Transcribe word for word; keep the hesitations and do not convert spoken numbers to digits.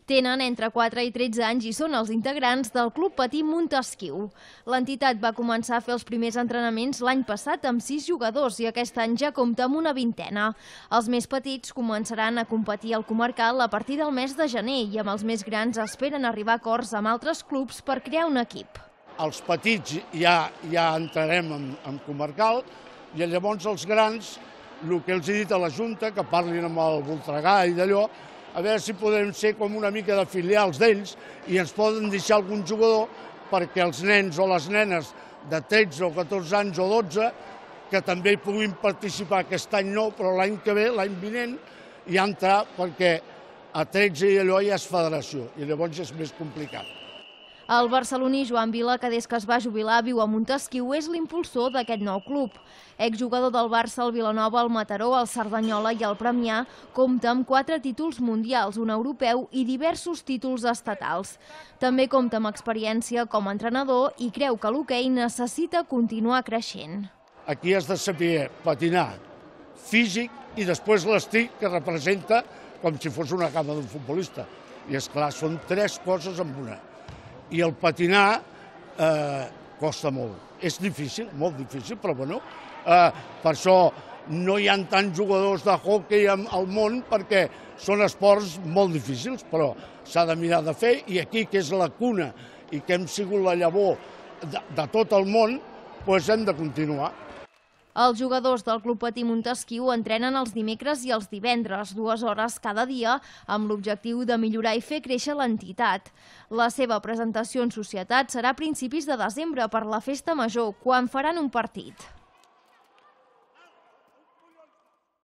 Tenen entre quatre i tretze anys i són els integrants del Club Patí Montesquiu. L'entitat va començar a fer els primers entrenaments l'any passat amb sis jugadors i aquest any ja compta amb una vintena. Els més petits començaran a competir al comarcal a partir del mes de gener i amb els més grans esperen arribar a acords amb altres clubs per crear un equip. Els petits ja, ja entrarem en, en comarcal i llavors els grans, el que els he dit a la Junta, que parlin amb el Voltregà i d'allò, a veure si podem ser com una mica de filials d'ells i ens poden deixar algun jugador perquè els nens o les nenes de tretze o catorze anys o dotze que també hi puguin participar aquest any no, però l'any que ve, l'any vinent, ja entrar perquè a tretze i allò ja és federació i llavors és més complicat. El barceloní Joan Vila, que des que es va jubilar viu a Montesquiu, és l'impulsor d'aquest nou club. Exjugador del Barça, el Vilanova, el Mataró, el Cerdanyola i el Premià, compta amb quatre títols mundials, un europeu i diversos títols estatals. També compta amb experiència com a entrenador i creu que l'hoquei necessita continuar creixent. Aquí has de saber patinar físic i després l'estic que representa com si fos una cama d'un futbolista. I és clar, són tres coses en una. I el patinar eh, costa molt. És difícil, molt difícil, però bueno, eh, per això no hi ha tants jugadors de hoquei al món perquè són esports molt difícils, però s'ha de mirar de fer i aquí, que és la cuna i que hem sigut la llavor de, de tot el món, doncs hem de continuar. Els jugadors del Club Patí Montesquiu entrenen els dimecres i els divendres, dues hores cada dia, amb l'objectiu de millorar i fer créixer l'entitat. La seva presentació en societat serà a principis de desembre per la Festa Major, quan faran un partit.